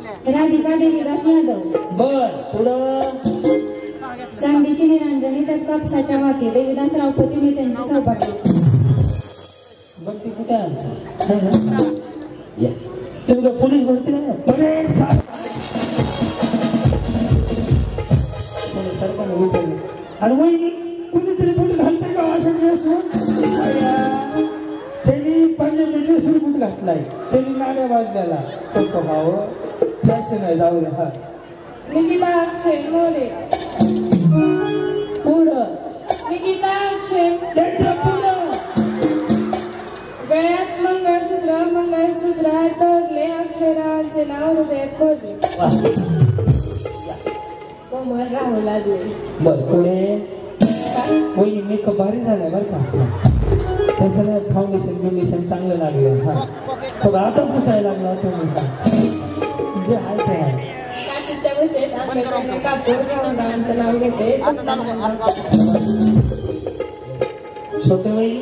राधिका देवीदास यादव. बर पुढं. चांदीची निरंजनी त्यात कापसाच्या वाती देवीदास रावपती मी त्यांची सौभाग्य. बघ ती कुठे आमचं या तुम्ही पोलीस भरती नाही परेड सरकार विचारलं आणि वहिनी कुणीतरी बूट घालते का अशा ड्रेसवर त्यांनी पंजाबी ड्रेसवर बूट घातलाय त्यांनी नाड्या बांधल्याला कसं व्हावं फॅशन आहे जाऊ दे. हा निकिता अक्षय मोरे. पुढं निकिता अक्षय त्यांचं पुढं. गळ्यात मंगळसूत्र टोचले अक्षरांचे नाव हृदयात खोदले. कोमल राहू लागले. बर पुढे. वहिनी मेकअप भारी झालाय बर का तसं नाही फाउंडेशन चांगलं लागलं. हा थोडं आता पुसायला लागला तुम्ही जे आहे ते आहे. नाव घेते छोटे वहिनी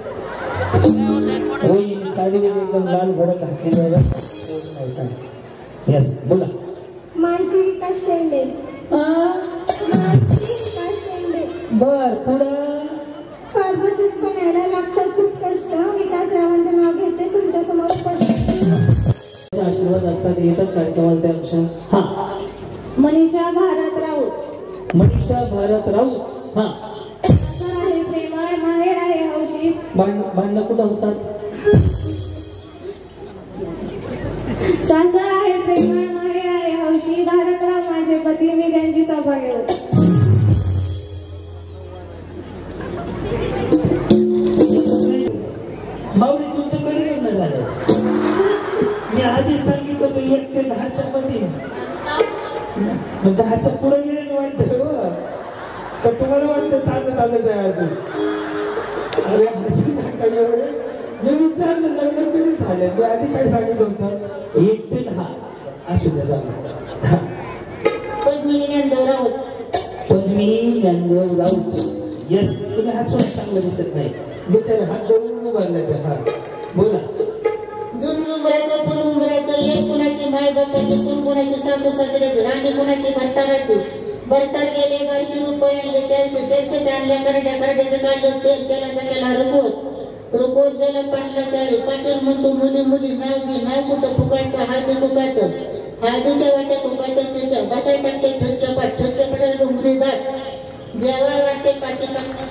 वहिनी साडी एकदम लाल भडक घातलेली आहे. यस बोला. मानसी विकास शेंडे. बर पुढं. फार्मसिस्ट बनायला लागतात खूप कष्ट विकासरावांचं नाव घेते तुमच्या समोर स्पष्ट. आशीर्वाद असतात येतात कार्यक्रमाला त्या अंश. हा मनीषा भारत राऊत. मनीषा भारत राऊत. हा सासर आहे प्रेमळ माहेर आहे हौशी. भांडणं कुठं होतात. सासर आहे प्रेमळ माहेर आहे हौशी भारतराव माझे पती मी त्यांची सौभाग्य होते. माऊली तुमचं कधी लग्न झालं. मी आधी सांगितलं होतं 1 ते 10च्या मध्ये 10च्या पुढे गेले वाटतं तर तुम्हाला वाटतं ताजं आहे अजून. अरे हसून नका एवढे. मी विचारलं लग्न कधी झालं मी आधी काय सांगितलं होतं 1 ते 10 असू द्या जाऊ. पद्मिनी ज्ञानदेव राऊत. पद्मिनी ज्ञानदेव राऊत. येस तुम्ही हात सोडून चांगलं दिसत नाही बिचारे हात जोडून उभारले ते. हा बोला. झुंझुंबऱ्याचं फुल उंबऱ्याचं लेक कुणाची माय बापाची सून कुणाची सासू सासऱ्याची राणी कुणाची भरताराची भरतार गेले 1200 रुपये आणले 400 आणल्या करड्याचं काढलं तेल तेलाचा केला रुकवत गेला पाटला चाळी पाटील म्हणतो मुली नाव कुठं फुकायचं हळदीच्या वाट्या फुकायच्या चिट्या बसाय टाकते ठरक्या पडायला मुली दाट जेव्हा वाटते पाची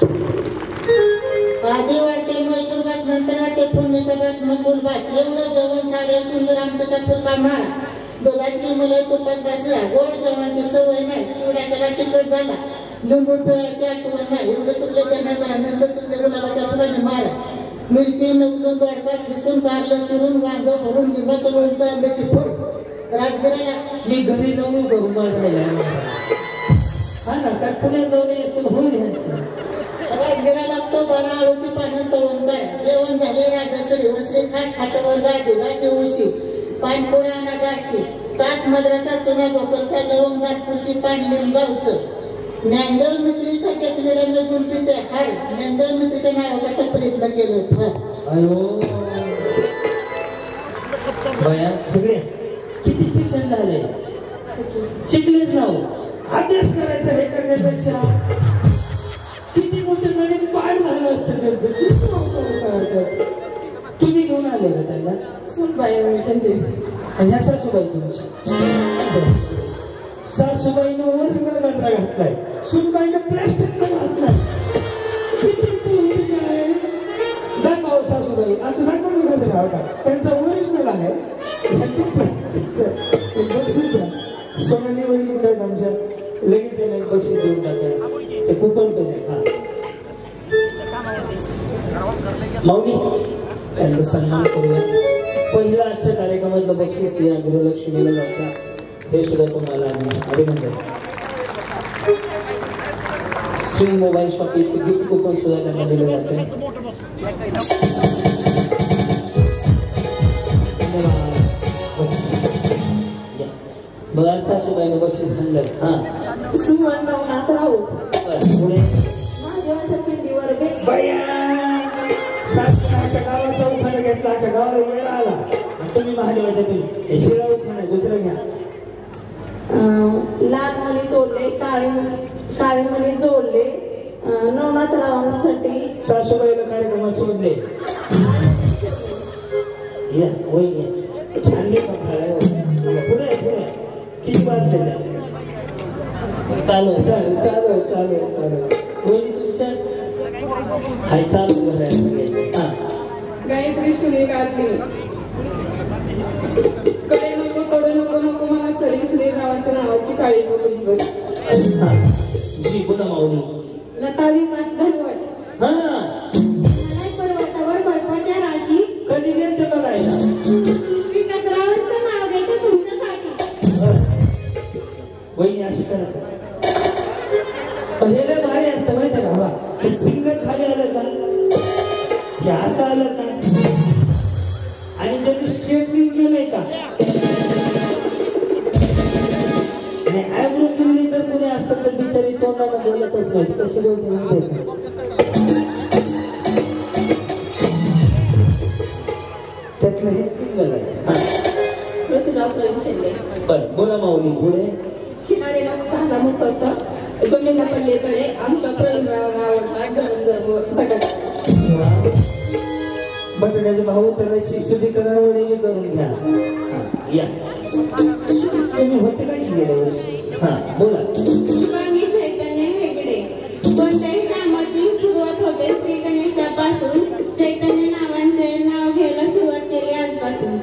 आधी वाटते मैसूर भात नंतर वाटते फोडणीचा भात मकुल भात एवढं जेवण सारे सुंदर आमचा फुलका माळ दोघातली मुलं तुपात घासला गोड जेवणाची सवय नाही चिवड्या केला तिखट झाला लिंबू पिळायची आठवण नाही एवढं चुकलं त्यांना करा नंतर चुकले गुलाबाच्या फुलाने मारा मिरची नवलून दोडका ठिसून कारलं चिरून वांग भरून लिंबाचं लोणचं आंब्याची फूड राजगिराला मी घरी जाऊन करू मला हा ना काय पुण्यात जाऊन येतो होऊन घ्यायचं. राजगिरा लागतो 12 आळूची पानं तळून काय जेवण झाले राजासरी वसरे खाटावर गादी उशी पानपोळा नागाशी कात मद्राचा चुना भोकरचा लवंग नागपूरची पान लिंबावचं ज्ञानदेव मित्री खात्यात वेळा मिळून पिते हार ज्ञानदेव मित्रीच्या नावाला प्रयत्न केलं. अयो बया सगळे किती शिक्षण झाले शिकलेच ना अभ्यास करायचा हे करण्यापेक्षा किती मोठं गणित पाठ झालं असतं त्यांचं. तुम्ही घेऊन आले का त्यांना सुनबाई त्यांची आणि ह्या सासूबाई तुमच्या सासूबाईनं ओरिजिनल गजरा घातलाय सुनबाईनं प्लॅस्टिकचा घातलाय. किती काय दाखव सासूबाई असं दाखव गजरा होता त्यांचा ओरिजिनल आहे ह्यांचं प्लॅस्टिकचं बक्षीस द्या. सोनाली वहिनी कुठे आहेत आमच्या लगेच येणार बक्षीस देऊन टाकाय ते कुपन केले. हा माऊली त्यांचा सन्मान करूया. पहिला आजच्या कार्यक्रमातलं बक्षीस या गृहलक्ष्मीला जातं हे सुद्धा तुम्हाला अभिनंदन. श्री मोबाईल शॉपिंगचे गिफ्ट कुपन सुद्धा त्यांना दिलं जाते. बघा सासूबाईने बक्षीस आणलं. हा सुमन नवनाथ राऊत. पुढे महादेवाच्या पिंडीवर गावाचा उखाणा घेतला गावाला वेळ आला तुम्ही महादेवाच्या पिंडी शिळा उखाणा दुसरं घ्या. लाल मणी तोडले, काळे मणी जोडले, नवनाथ रावांसाठी सासूबाईला कार्यक्रमात सोडले. या वहिनी छान लेखन झालाय. पुढे पुढे किती वाज केल्या. चालू वहिनी तुमच्या हाय चालू करायचं. हा गायत्री सुनील आरती. कडे नको कडे नको नको मला सरी सुनील रावांच्या नावाची काळी पोलीस बघ. जी पुन्हा माऊली. लता विकास घनवट. हा पर्वतावर बर्फाच्या राशी. कधी गेलते बघायला. विकासरावांचं नाव घेते तुमच्यासाठी. वहिनी असं करत हे भारी असतं माहिती का बाबा. हे सिंगर खाली आलं का हे असं आलं का आणि ज्यांनी स्ट्रेटनिंग केलंय का आणि आयब्रो केली जर कोणी असतं तर बिचारी तोंडाला बोलतच नाही. कशी बोलते माहिती त्यातलं हे सिंगल आहे. ऋतुजा प्रेम शिंदे. बरं बोला माऊली पुढे. किनारेला चांगला मोठा होता. जमिनीला पडले तळे आमच्या प्रवीणरावांना आवडतात गरम गरम बटाटा. बटाट्याचे भाऊ तर शुद्धीकरण वगैरे करून घ्या. या तुम्ही होते काय गेल्या वर्षी. हा बोला. शुभांगी चैतन्य हेगडे. कोणत्याही कामाची सुरुवात होते श्री गणेशापासून. चैतन्य नावांचे नाव घ्यायला सुरुवात केली आजपासून.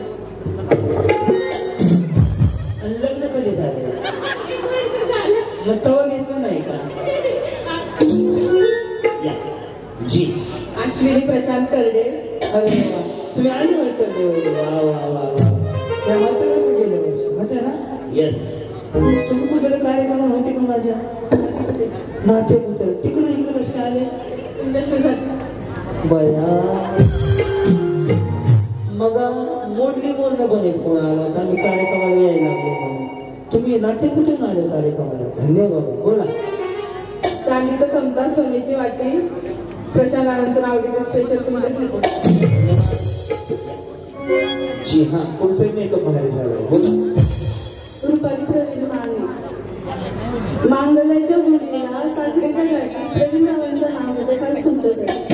लग्न कधी झाले. 1 वर्ष झालं. मग तवा घेतलं नाही का. या जी. अश्विनी प्रशांत करडे. अरे वा तुम्ही आली वाटत. वा वा वा वा. त्या म्हाताऱ्याचं गेल्या वर्षी होत्या ना. येस तुम्ही कुठे कार्यक्रम होते का माझ्या नाते पुत्र तिकडे इकडे कसे आले. तुमच्या बया मग मोडली बोलणं बने फोन आला होता. मी कार्यक्रमाला यायला लागलो म्हणून. तुम्ही नाते कुठून आले कार्यक्रमाला. धन्यवाद. बोला. चांदीचा चमचा सोन्याची वाटी. प्रशांत रावांचं नाव घेते स्पेशल तुमच्यासाठी. जी हा तुमचं मेकअप भारी झालं. बोला. रुपाली प्रवीण माने. मांगल्याच्या गुढीला साखरेच्या गाठी. प्रवीण रावांचं नाव घेते खास तुमच्यासाठी.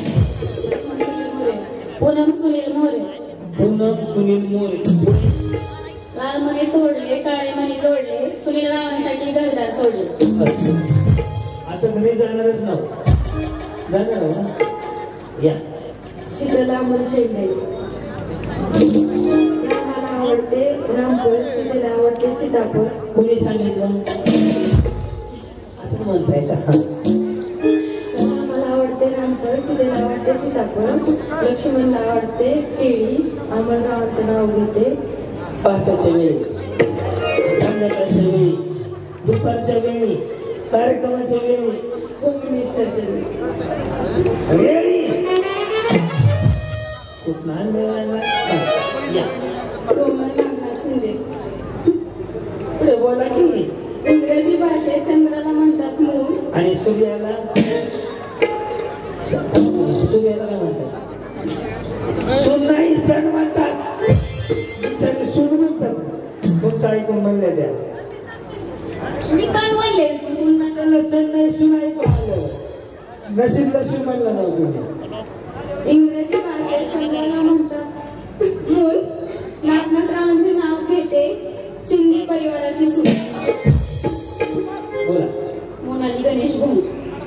पूनम सुनील मोरे. पूनम सुनील मोरे. लाल मणी तोडले, काळे मणी जोडले, सुनील रावांसाठी घरदार सोडले. आता घरी जाणारच नाव जाणार आहो ना. या शीतला अमोल शेंडे. रामाला आवडते रामपूर. सीतेला आवडते सीतापूर. कोणी सांगितलं असं म्हणताय का. रामाला आवडते रामपूर. सीतेला आवडते सीतापूर. लक्ष्मणला आवडते केळी. अमररावांचं नाव घेते. पहाटेच्या वेळी, संध्याकाळच्या वेळी, दुपारच्या वेळी, कार्यक्रमाच्या वेळी, कुठं या सोमनाथ शिंदे. पुढे बोला की. इंग्रजी भाषेत चंद्राला म्हणतात मून. आणि सूर्याला काय म्हणतात. सून नाही सण म्हणतात. सून म्हणतात. तुमचं ऐकून म्हणले द्या. मी काय म्हणले सण नाही सून ऐकून आलं. नशीबला सून म्हणला ना तुम्ही. इंग्रजी भाषेत चंद्राला म्हणतात मून. नागनाथरावांचे नाव घेते शिंदे परिवाराची सून. बोला. मोनाली गणेश भाऊ.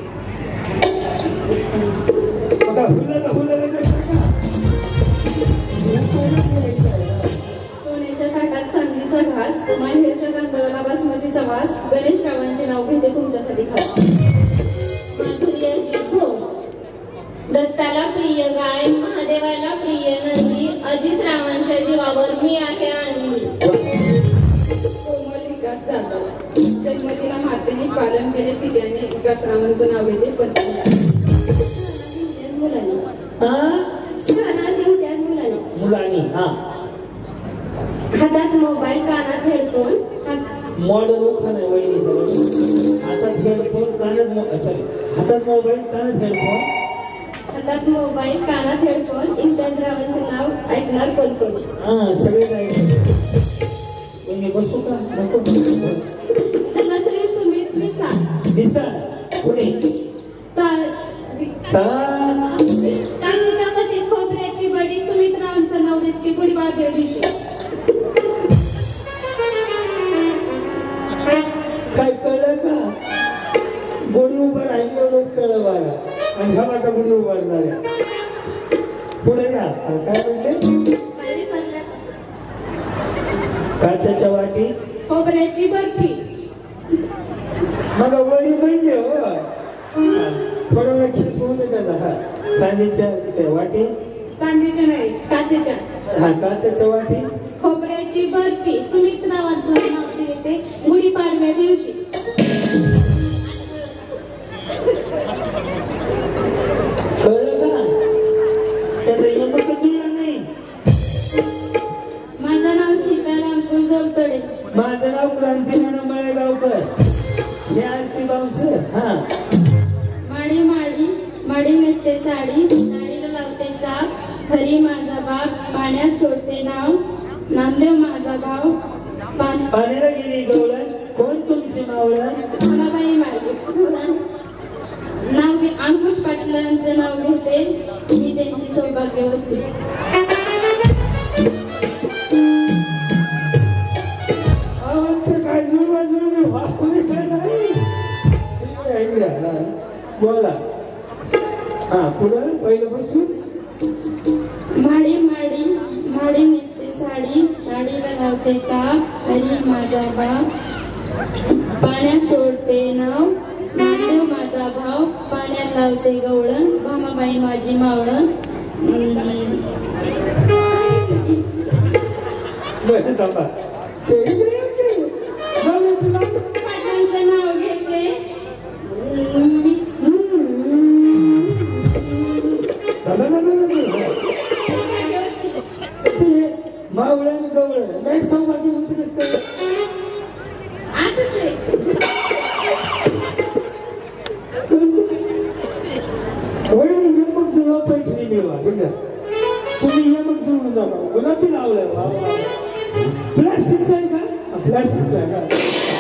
सोन्याच्या ताटात चांदीचा घास. माहेरच्या कांदळाला बासमतीचा वास. गणेश रावांचे नाव घेते तुमच्यासाठी खास. माधुर्याची भोग. दत्ताला प्रिय गाय. महादेवाला प्रिय नंदी. अजित रावांच्या जीवावर मी आहे आनंदी. कोमल विकास जाधव. जन्मदिना मातेने पालन केले पिल्याने. विकास रावांचं नाव घेते पत्नीला. मुलांनी हा हातात मोबाईल. कानात हेडफोन. मॉडर्न खाणं आहे वहिनीचं. हातात हेडफोन कानात सॉरी हातात मोबाईल कानात हेडफोन. हातात मोबाईल कानात हेडफोन. इम्तियाज रावांचं नाव ऐकणार कोण कोण. हा सगळे काय बसू का नको. दिसा पुढे तांदूळ कशी खोबऱ्याची बडी सुमित्रावांचं नवरीची गुढी पाडव्या दिवशी. काय कळलं का? गोडी उभं राहिली एवढंच कळलं मला. आणि हा का गुढी उभारणार आहे. पुढे या. काय म्हणते? काचेच्या वाटी खोबऱ्याची बर्फी. मग वडी म्हणले हो. थोडं वेळ खिस होऊ दे त्याला. हा चांदीच्या ते वाटी. चांदीच्या नाही काचेच्या. हा काचेच्या वाटी. खोबऱ्याची बर्फी सुमित्रावांचं नाव देते गुढीपाडव्या दिवशी. कळलं का? त्याचा यमक जुळला नाही. माझं नाव सीताराम कुलदोलतडे. माझं नाव क्रांतीनाना मळेगावकर. हे आरती बाऊसर. हा माडी माडी माडी नेसते साडी साडीला लावते चाप. हरी माझा बाप पाण्यात सोडते नाव. नामदेव माझा भाव पाण्याला गेली गवळण. कोण तुमची मावळण? बाई माझी नाव अंकुश पाटलांचं नाव घेते. मी त्यांची सौभाग्यवती. काय जुळवाजुळवी बोला. हा पुढं पहिलं बसून. माडी माडी माडी नेसते साडी साडीला लावते चाप. हरी माझा बाप पाण्यात सोडते नाव. नामदेव माझा भाव पाण्यात लावते गवळण. भामाबाई माझी मावळण. बरं थांबा. पाटलांचं नाव घेते मी. मावळण गवळण नाही सौभाग्य होती कसं काय? असंच आहे. वहिनी हे मग जुळवा पैठणी मिळवा. तुम्ही हे मग जुळवून दाखवा. गुलाबी लावलंय. प्लास्टिकचं आहे का? प्लास्टिकचं आहे का?